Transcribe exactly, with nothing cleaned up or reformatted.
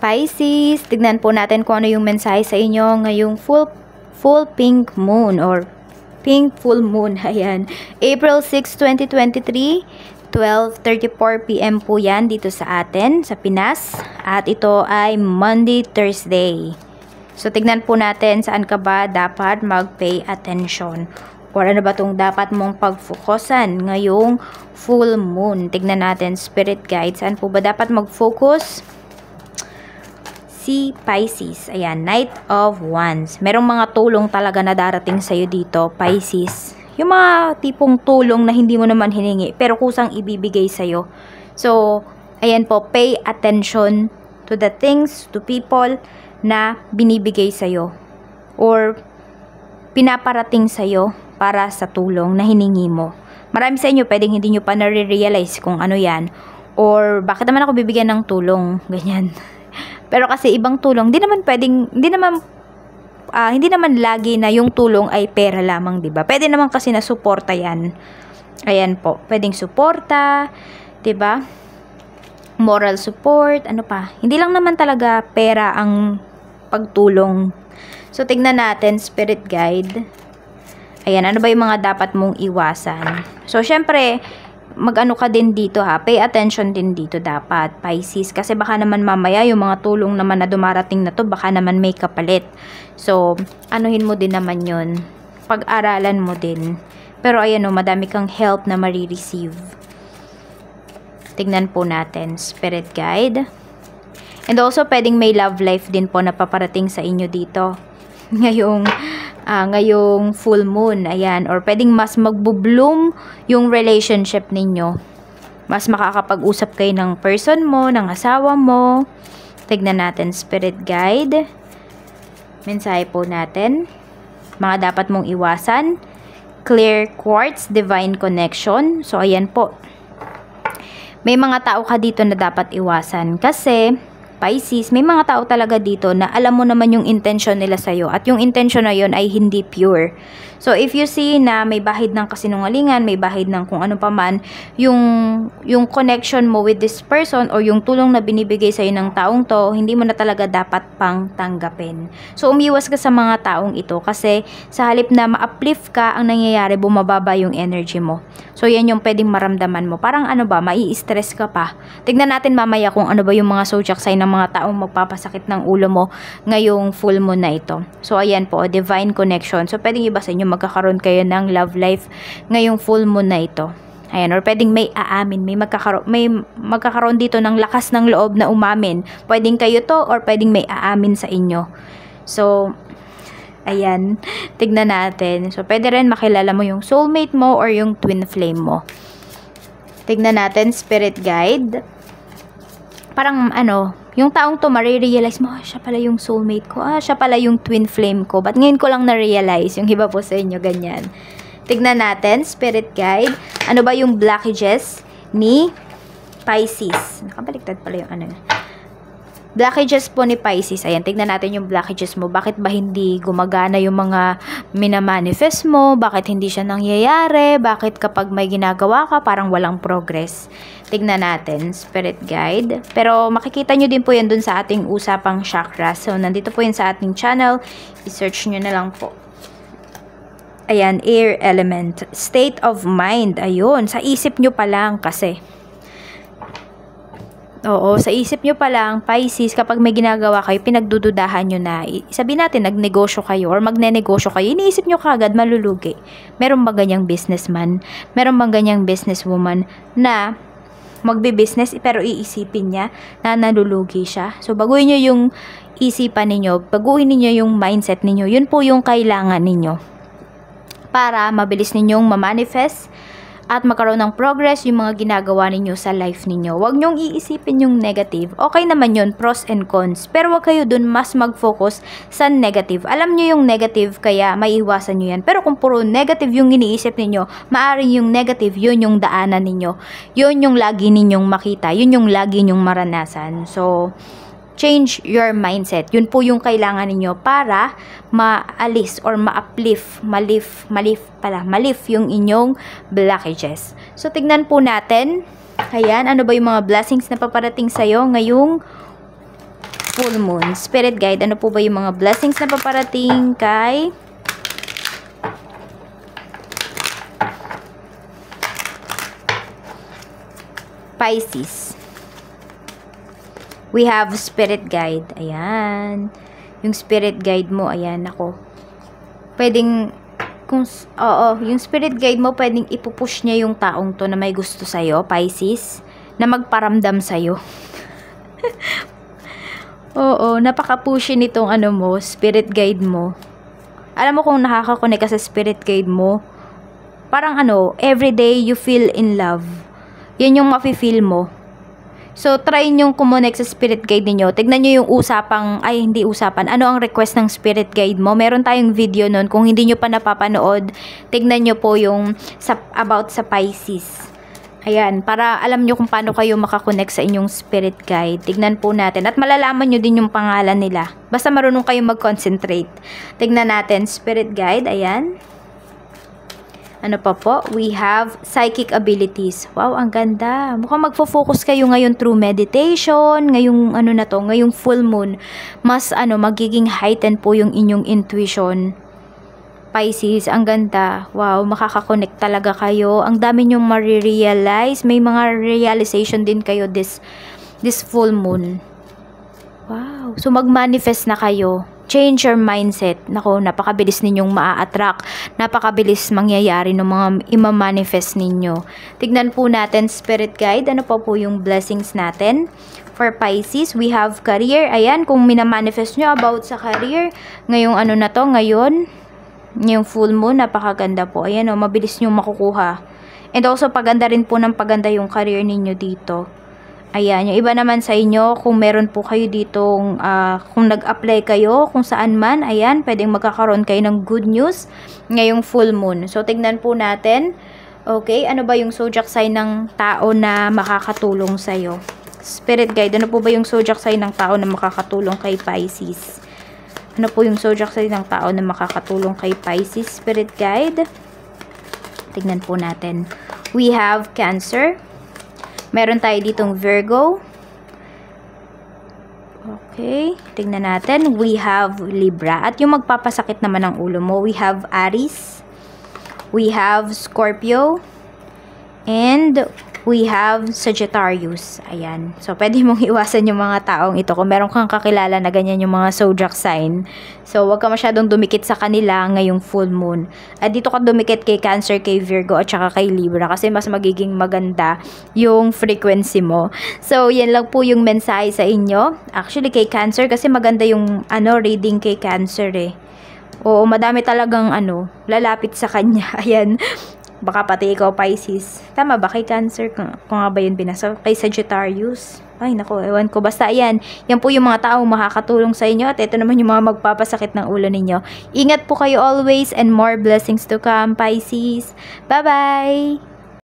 Pisces, tignan po natin kung ano yung mensahe sa inyo ngayong full full pink moon or pink full moon. Ayan. April sixth, twenty twenty-three, twelve thirty-four p m po yan dito sa atin, sa Pinas. At ito ay Monday, Thursday. So, tignan po natin saan ka ba dapat mag-pay attention. Or ano ba itong dapat mong pag-focusan ngayong full moon. Tignan natin, spirit guide. Saan po ba dapat mag-focus? Si Pisces. Ayan, Knight of Wands. Merong mga tulong talaga na darating sa'yo dito, Pisces. Yung mga tipong tulong na hindi mo naman hiningi, pero kusang ibibigay sa'yo. So, ayan po, pay attention to the things, to people na binibigay sa'yo. Or pinaparating sa'yo para sa tulong na hiningi mo. Marami sa inyo, pwedeng hindi nyo pa nare-realize kung ano yan. Or bakit naman ako bibigyan ng tulong, ganyan. Pero kasi ibang tulong, hindi naman pwedeng, hindi naman, uh, hindi naman lagi na yung tulong ay pera lamang, diba? Pwede naman kasi na suporta yan. Ayan po, pwedeng suporta, diba? Moral support, ano pa. Hindi lang naman talaga pera ang pagtulong. So, tignan natin, spirit guide. Ayan, ano ba yung mga dapat mong iwasan? So, syempre, mag-ano ka din dito ha, pay attention din dito dapat, Pisces, kasi baka naman mamaya yung mga tulong naman na dumarating na to, baka naman may kapalit. So, anuhin mo din naman yun, pag-aralan mo din. Pero ayan o, madami kang help na marireceive. Tignan po natin, spirit guide. And also, pwedeng may love life din po na paparating sa inyo dito. Ngayong Uh, ngayong full moon, ayan, or pwedeng mas magbo-bloom yung relationship ninyo. Mas makakapag-usap kayo ng person mo, ng asawa mo. Tignan natin, spirit guide. Mensahe po natin. Mga dapat mong iwasan. Clear quartz, divine connection. So, ayan po. May mga tao ka dito na dapat iwasan kasi Pisces, may mga tao talaga dito na alam mo naman yung intention nila sa'yo at yung intention na yun ay hindi pure. So, if you see na may bahid ng kasinungalingan, may bahid ng kung ano pa man, yung, yung connection mo with this person or yung tulong na binibigay sa'yo ng taong to, hindi mo na talaga dapat pang tanggapin. So, umiwas ka sa mga taong ito kasi sa halip na ma-uplift ka, ang nangyayari, bumababa yung energy mo. So, yan yung pwedeng maramdaman mo. Parang ano ba, mai-stress ka pa. Tignan natin mamaya kung ano ba yung mga zodiac sign ng mga taong magpapasakit ng ulo mo ngayong full moon na ito. So, ayan po, divine connection. So, pwedeng iba sa inyo magkakaroon kayo ng love life ngayong full moon na ito. Ayan, or pwedeng may aamin, may magkakaroon, may magkakaroon dito ng lakas ng loob na umamin. Pwedeng kayo to or pwedeng may aamin sa inyo. So, ayan, tignan natin. So, pwede rin makilala mo yung soulmate mo or yung twin flame mo. Tignan natin, spirit guide. Parang ano, yung taong to marirealize mo, ah, siya pala yung soulmate ko, ah, siya pala yung twin flame ko. But ngayon ko lang na-realize, yung iba po sa inyo, ganyan. Tignan natin, spirit guide. Ano ba yung blockages ni Pisces? Nakabaliktad pala yung ano. Blockages po ni Pisces. Ayan, tignan natin yung blockages mo. Bakit ba hindi gumagana yung mga minamanifest mo? Bakit hindi siya nangyayari? Bakit kapag may ginagawa ka, parang walang progress? Tignan natin, spirit guide. Pero makikita nyo din po yan dun sa ating usapang chakra. So, nandito po yun sa ating channel. I-search nyo na lang po. Ayan, air element. State of mind. Ayun, sa isip nyo pa lang kasi. Oo, sa isip nyo pa lang, Pisces, kapag may ginagawa kayo, pinagdududahan nyo na, sabihin natin, nagnegosyo kayo or magnenegosyo kayo, iniisip nyo kagad, malulugi. Meron bang ganyang businessman? Meron bang ganyang businesswoman na magbe-business pero iisipin niya na nalulugi siya? So, baguhin nyo yung isipan ninyo, baguhin ninyo yung mindset ninyo, yun po yung kailangan ninyo para mabilis ninyong ma-manifest at magkaroon ng progress yung mga ginagawa ninyo sa life ninyo. Huwag nyong iisipin yung negative. Okay naman yun, pros and cons. Pero huwag kayo dun mas mag-focus sa negative. Alam nyo yung negative, kaya maiiwasan nyo yan. Pero kung puro negative yung iniisip ninyo, maaaring yung negative, yun yung daanan ninyo. Yun yung lagi ninyong makita. Yun yung lagi nyong maranasan. So, change your mindset. Yun po yung kailangan ninyo para maalis or ma-uplift, malif, malif pala, malif yung inyong blockages. So, tignan po natin. Ayan, ano ba yung mga blessings na paparating sa'yo ngayong full moon. Spirit guide, ano po ba yung mga blessings na paparating kay Pisces? We have spirit guide. Ayan. Yung spirit guide mo, ayan, ako. Pwedeng, kung, oo, yung spirit guide mo, pwedeng ipupush niya yung taong to na may gusto sa'yo, Pisces, na magparamdam sa'yo. Oo, napaka-pushy nitong ano mo, spirit guide mo. Alam mo kung nakakakonek ka sa spirit guide mo, parang ano, everyday you feel in love. Yan yung mafe-feel mo. So, try nyo kumonek sa spirit guide niyo. Tignan nyo yung usapang, ay hindi usapan, ano ang request ng spirit guide mo. Meron tayong video nun. Kung hindi nyo pa napapanood, tignan nyo po yung sa, about sa Pisces. Ayan, para alam nyo kung paano kayo makakonek sa inyong spirit guide. Tignan po natin. At malalaman nyo din yung pangalan nila. Basta marunong kayo mag-concentrate. Tignan natin, spirit guide, ayan. Ano pa po? We have psychic abilities. Wow, ang ganda. Mukhang magfo-focus kayo ngayon through meditation, ngayong ano na to, ngayong full moon. Mas ano, magiging heightened po yung inyong intuition. Pisces, ang ganda. Wow, makakakonect talaga kayo. Ang dami nyong marirealize. May mga realization din kayo this, this full moon. Wow. So, mag-manifest na kayo. Change your mindset. Nako, napakabilis ninyong maa-attract. Napakabilis mangyayari ng mga ima-manifest ninyo. Tignan po natin, spirit guide. Ano pa po yung blessings natin? For Pisces, we have career. Ayan, kung minamanifest nyo about sa career, ngayong ano na to, ngayon, ngayong full moon, napakaganda po. Ayan o, mabilis nyo makukuha. And also, paganda rin po ng paganda yung career ninyo dito. Ayan, yung iba naman sa inyo, kung meron po kayo ditong, uh, kung nag-apply kayo, kung saan man, ayan, pwedeng magkakaroon kayo ng good news ngayong full moon. So, tignan po natin, okay, ano ba yung zodiac sign ng tao na makakatulong sa'yo? Spirit guide, ano po ba yung zodiac sign ng tao na makakatulong kay Pisces? Ano po yung zodiac sign ng tao na makakatulong kay Pisces? Spirit guide, tignan po natin. We have Cancer. Meron tayo ditong Virgo. Okay. Tingnan natin. We have Libra. At yung magpapasakit naman ng ulo mo, we have Aries. We have Scorpio. And we have Sagittarius. Ayan. So, pwede mong iwasan yung mga taong ito. Kung meron kang kakilala na ganyan yung mga zodiac sign. So, wag ka masyadong dumikit sa kanila ngayong full moon. At dito ka dumikit kay Cancer, kay Virgo, at saka kay Libra. Kasi mas magiging maganda yung frequency mo. So, yan lang po yung mensahe sa inyo. Actually, kay Cancer, kasi maganda yung ano, reading kay Cancer eh. Oo, madami talagang ano, lalapit sa kanya. Ayan. Baka pati ikaw, Pisces. Tama ba? Kay Cancer, kung, kung nga ba yun binasa? Kay Sagittarius? Ay, naku, ewan ko. Basta, ayan. Yan po yung mga taong makakatulong sa inyo. At ito naman yung mga magpapasakit ng ulo ninyo. Ingat po kayo always and more blessings to come, Pisces. Bye-bye!